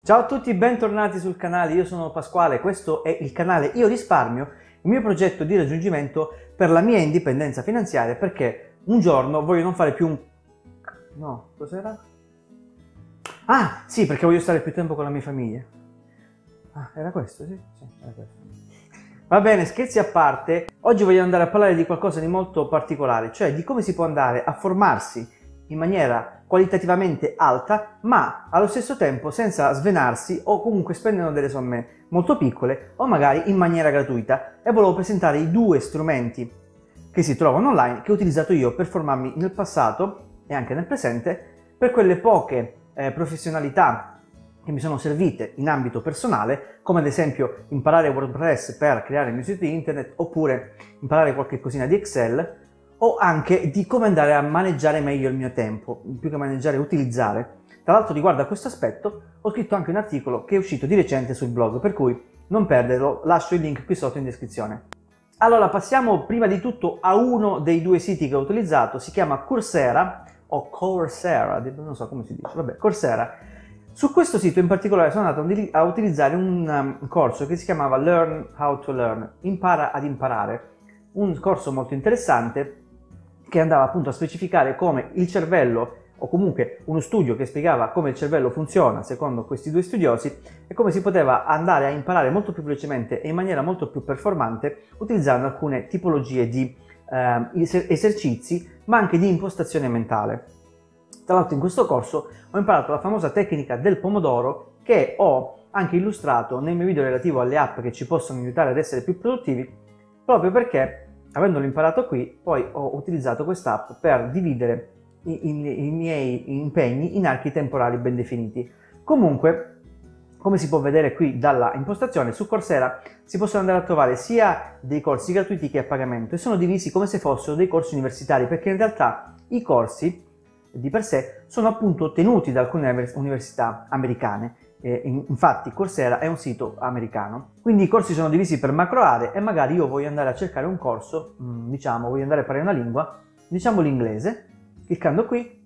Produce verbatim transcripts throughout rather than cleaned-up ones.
Ciao a tutti, bentornati sul canale, io sono Pasquale, questo è il canale Io Risparmio, il mio progetto di raggiungimento per la mia indipendenza finanziaria, perché un giorno voglio non fare più un... No, cos'era? Ah, sì, perché voglio stare più tempo con la mia famiglia. Ah, era questo, sì? Sì, era questo. Va bene, scherzi a parte, oggi voglio andare a parlare di qualcosa di molto particolare, cioè di come si può andare a formarsi in maniera qualitativamente alta, ma allo stesso tempo senza svenarsi o comunque spendendo delle somme molto piccole o magari in maniera gratuita. E volevo presentare i due strumenti che si trovano online che ho utilizzato io per formarmi nel passato e anche nel presente per quelle poche eh, professionalità che mi sono servite in ambito personale, come ad esempio imparare WordPress per creare il mio sito internet, oppure imparare qualche cosina di Excel, o anche di come andare a maneggiare meglio il mio tempo, più che maneggiare, utilizzare. Tra l'altro riguardo a questo aspetto ho scritto anche un articolo che è uscito di recente sul blog, per cui non perderlo, lascio il link qui sotto in descrizione. Allora passiamo prima di tutto a uno dei due siti che ho utilizzato, si chiama Coursera, o Coursera, non so come si dice, vabbè, Coursera. Su questo sito in particolare sono andato a utilizzare un corso che si chiamava Learn How to Learn, impara ad imparare, un corso molto interessante che andava appunto a specificare come il cervello, o comunque uno studio che spiegava come il cervello funziona secondo questi due studiosi e come si poteva andare a imparare molto più velocemente e in maniera molto più performante utilizzando alcune tipologie di eh, esercizi ma anche di impostazione mentale. Tra l'altro in questo corso ho imparato la famosa tecnica del pomodoro che ho anche illustrato nel mio video relativo alle app che ci possono aiutare ad essere più produttivi, proprio perché avendolo imparato qui poi ho utilizzato quest'app per dividere i, i, i miei impegni in archi temporali ben definiti. Comunque, come si può vedere qui dalla impostazione, su Coursera si possono andare a trovare sia dei corsi gratuiti che a pagamento e sono divisi come se fossero dei corsi universitari, perché in realtà i corsi di per sé sono appunto tenuti da alcune università americane. Eh, infatti Coursera è un sito americano, quindi i corsi sono divisi per macro aree e magari io voglio andare a cercare un corso, mh, diciamo voglio andare a parlare una lingua, diciamo l'inglese, cliccando qui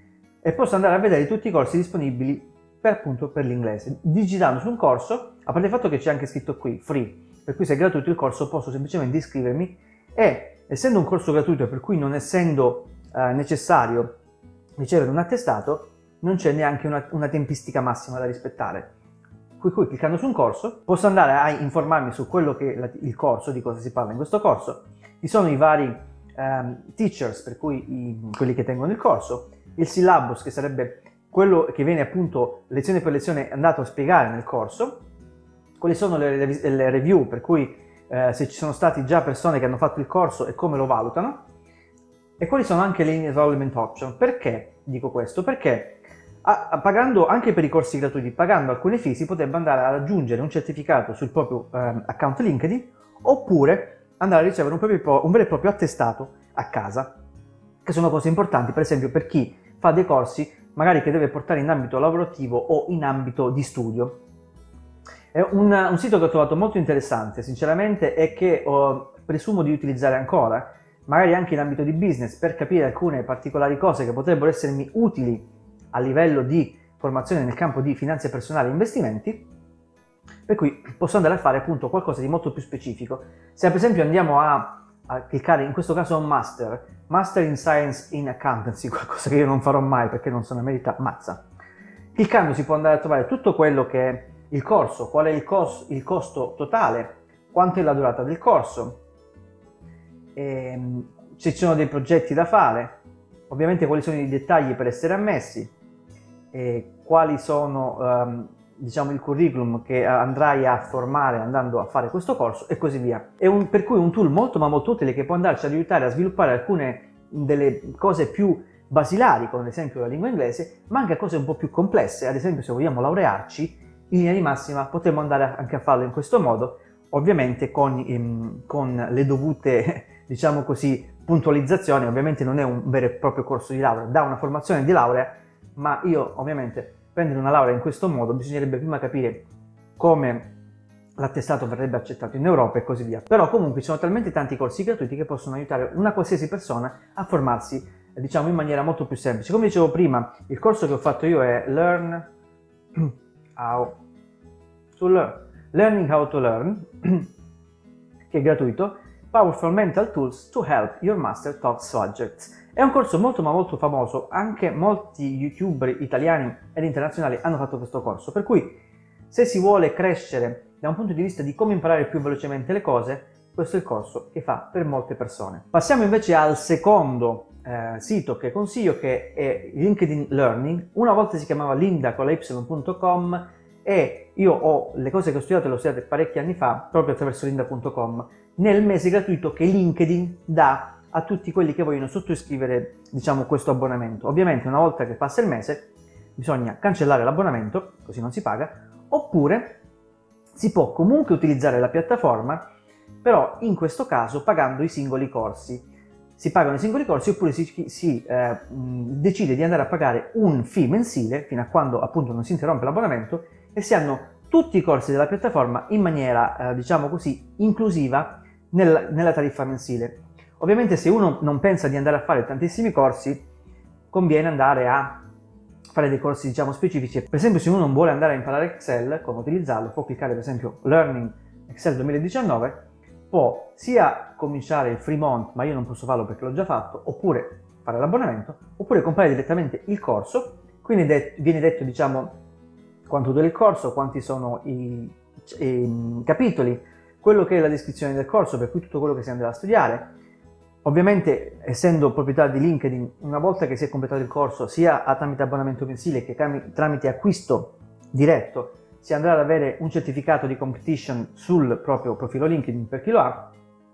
e posso andare a vedere tutti i corsi disponibili per appunto per l'inglese, digitando su un corso, a parte il fatto che c'è anche scritto qui free, per cui se è gratuito il corso posso semplicemente iscrivermi e essendo un corso gratuito per cui non essendo eh, necessario ricevere un attestato, non c'è neanche una, una tempistica massima da rispettare. Qui, qui cliccando su un corso posso andare a informarmi su quello che è la, il corso, di cosa si parla in questo corso, ci sono i vari um, teachers, per cui i, quelli che tengono il corso, il syllabus che sarebbe quello che viene appunto lezione per lezione andato a spiegare nel corso, quali sono le, le, le review, per cui eh, se ci sono stati già persone che hanno fatto il corso e come lo valutano, e quali sono anche le enrollment option. Perché dico questo? Perché a, a, pagando anche per i corsi gratuiti, pagando alcune fee, si potrebbe andare a raggiungere un certificato sul proprio eh, account LinkedIn, oppure andare a ricevere un, proprio, un vero e proprio attestato a casa, che sono cose importanti, per esempio per chi fa dei corsi magari che deve portare in ambito lavorativo o in ambito di studio. È un, un sito che ho trovato molto interessante, sinceramente, e che ho, presumo di utilizzare ancora, magari anche in ambito di business, per capire alcune particolari cose che potrebbero essermi utili a livello di formazione nel campo di finanze personali e investimenti, per cui posso andare a fare appunto qualcosa di molto più specifico. Se per esempio andiamo a, a cliccare, in questo caso un master, Master in Science in Accountancy, qualcosa che io non farò mai perché non sono emerita, mazza. Cliccando si può andare a trovare tutto quello che è il corso, qual è il, cos, il costo totale, quanto è la durata del corso, se ci sono dei progetti da fare, ovviamente quali sono i dettagli per essere ammessi, e quali sono um, diciamo il curriculum che andrai a formare andando a fare questo corso e così via. È un, per cui un tool molto ma molto utile che può andarci ad aiutare a sviluppare alcune delle cose più basilari, come ad esempio la lingua inglese, ma anche cose un po' più complesse. Ad esempio se vogliamo laurearci, in linea di massima potremmo andare anche a farlo in questo modo, ovviamente con, ehm, con le dovute diciamo così, puntualizzazioni. Ovviamente non è un vero e proprio corso di laurea, dà una formazione di laurea, ma io ovviamente prendere una laurea in questo modo bisognerebbe prima capire come l'attestato verrebbe accettato in Europa e così via. Però comunque ci sono talmente tanti corsi gratuiti che possono aiutare una qualsiasi persona a formarsi, diciamo, in maniera molto più semplice. Come dicevo prima, il corso che ho fatto io è Learn How to Learn, Learning How to Learn, che è gratuito, Powerful Mental Tools to Help Your Master Top Subjects. È un corso molto ma molto famoso, anche molti youtuber italiani ed internazionali hanno fatto questo corso, per cui se si vuole crescere da un punto di vista di come imparare più velocemente le cose, questo è il corso che fa per molte persone. Passiamo invece al secondo eh, sito che consiglio, che è LinkedIn Learning. Una volta si chiamava linda con la y punto com e io ho le cose che ho studiato, le ho studiate parecchi anni fa proprio attraverso linda punto com nel mese gratuito che LinkedIn dà a tutti quelli che vogliono sottoscrivere, diciamo, questo abbonamento. Ovviamente una volta che passa il mese bisogna cancellare l'abbonamento, così non si paga, oppure si può comunque utilizzare la piattaforma, però in questo caso pagando i singoli corsi. Si pagano i singoli corsi oppure si, si eh, decide di andare a pagare un fee mensile fino a quando appunto non si interrompe l'abbonamento e si hanno tutti i corsi della piattaforma in maniera, eh, diciamo così, inclusiva nel, nella tariffa mensile. Ovviamente se uno non pensa di andare a fare tantissimi corsi, conviene andare a fare dei corsi, diciamo, specifici. Per esempio, se uno non vuole andare a imparare Excel, come utilizzarlo, può cliccare per esempio Learning Excel duemiladiciannove, può sia cominciare il free month, ma io non posso farlo perché l'ho già fatto, oppure fare l'abbonamento, oppure comprare direttamente il corso. Quindi de- viene detto, diciamo, quanto dura il corso, quanti sono i, i capitoli, quello che è la descrizione del corso, per cui tutto quello che si andrà a studiare. Ovviamente, essendo proprietario di LinkedIn, una volta che si è completato il corso, sia tramite abbonamento mensile che tramite acquisto diretto, si andrà ad avere un certificato di competition sul proprio profilo LinkedIn per chi lo ha,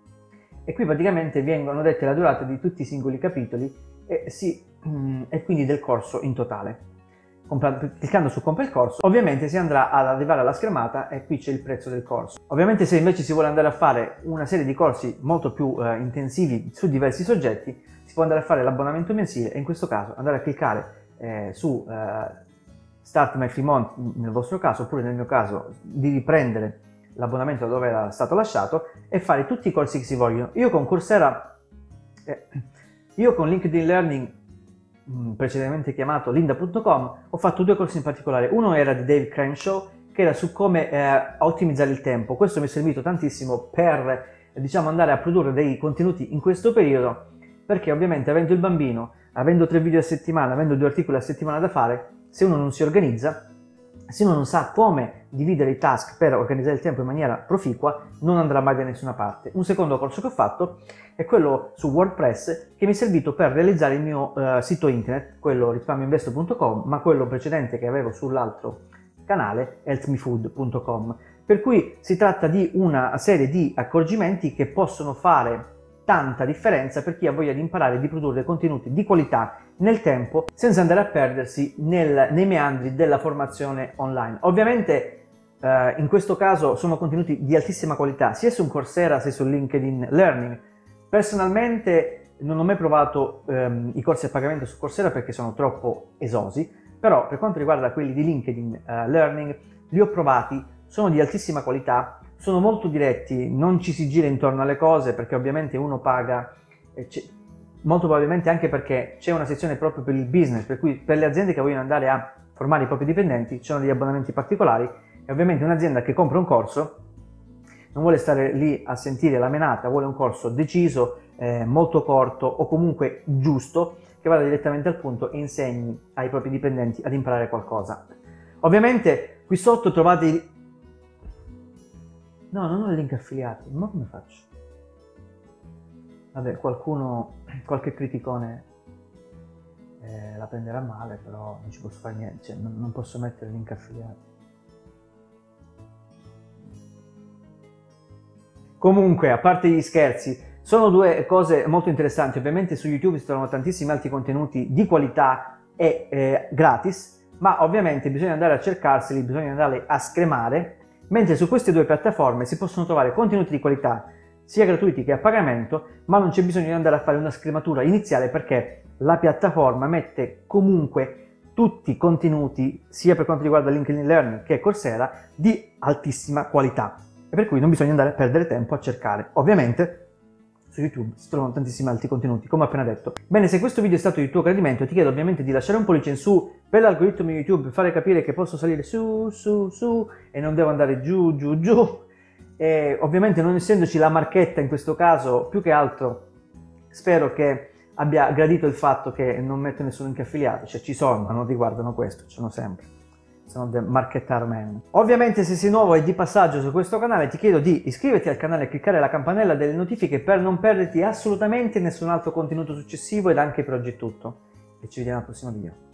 e qui praticamente vengono dette la durata di tutti i singoli capitoli e, si, e quindi del corso in totale. Cliccando su compra il corso, ovviamente si andrà ad arrivare alla schermata e qui c'è il prezzo del corso. Ovviamente se invece si vuole andare a fare una serie di corsi molto più eh, intensivi su diversi soggetti, si può andare a fare l'abbonamento mensile e in questo caso andare a cliccare eh, su eh, Start My Free Month nel vostro caso, oppure nel mio caso di riprendere l'abbonamento da dove era stato lasciato e fare tutti i corsi che si vogliono. Io con Coursera, eh, io con LinkedIn Learning, precedentemente chiamato linda punto com, ho fatto due corsi in particolare. Uno era di Dave Crenshaw, che era su come eh, ottimizzare il tempo. Questo mi è servito tantissimo per, diciamo, andare a produrre dei contenuti in questo periodo, perché ovviamente avendo il bambino, avendo tre video a settimana, avendo due articoli a settimana da fare, se uno non si organizza, se uno non sa come dividere i task per organizzare il tempo in maniera proficua, non andrà mai da nessuna parte. Un secondo corso che ho fatto è quello su WordPress, che mi è servito per realizzare il mio uh, sito internet, quello risparmioinvesto punto com, ma quello precedente che avevo sull'altro canale, health me food punto com. Per cui si tratta di una serie di accorgimenti che possono fare tanta differenza per chi ha voglia di imparare e di produrre contenuti di qualità nel tempo, senza andare a perdersi nel, nei meandri della formazione online. Ovviamente eh, in questo caso sono contenuti di altissima qualità, sia su Coursera sia su LinkedIn Learning. Personalmente non ho mai provato ehm, i corsi a pagamento su Coursera perché sono troppo esosi, però per quanto riguarda quelli di LinkedIn eh, Learning li ho provati, sono di altissima qualità, sono molto diretti, non ci si gira intorno alle cose perché ovviamente uno paga, eh, molto probabilmente anche perché c'è una sezione proprio per il business, per cui per le aziende che vogliono andare a formare i propri dipendenti ci sono degli abbonamenti particolari, e ovviamente un'azienda che compra un corso non vuole stare lì a sentire la menata, vuole un corso deciso, eh, molto corto o comunque giusto, che vada direttamente al punto e insegni ai propri dipendenti ad imparare qualcosa. Ovviamente qui sotto trovate i... No, non ho il link affiliati, ma come faccio? Vabbè, qualcuno, qualche criticone eh, la prenderà male, però non ci posso fare niente, cioè, non, non posso mettere il link affiliati. Comunque, a parte gli scherzi, sono due cose molto interessanti. Ovviamente su YouTube si trovano tantissimi altri contenuti di qualità e eh, gratis, ma ovviamente bisogna andare a cercarseli, bisogna andare a scremare, mentre su queste due piattaforme si possono trovare contenuti di qualità sia gratuiti che a pagamento, ma non c'è bisogno di andare a fare una scrematura iniziale perché la piattaforma mette comunque tutti i contenuti, sia per quanto riguarda LinkedIn Learning che Coursera, di altissima qualità, e per cui non bisogna andare a perdere tempo a cercare. Ovviamente su YouTube si trovano tantissimi altri contenuti, come ho appena detto. Bene, se questo video è stato di tuo gradimento, ti chiedo ovviamente di lasciare un pollice in su per l'algoritmo di YouTube, fare capire che posso salire su, su, su e non devo andare giù, giù, giù. E ovviamente non essendoci la marchetta in questo caso, più che altro spero che abbia gradito il fatto che non metto nessun link affiliato, cioè ci sono, ma non riguardano questo, ci sono sempre. Se non devo marchettare meno. Ovviamente se sei nuovo e di passaggio su questo canale ti chiedo di iscriverti al canale e cliccare la campanella delle notifiche per non perderti assolutamente nessun altro contenuto successivo ed anche per oggi è tutto e ci vediamo al prossimo video.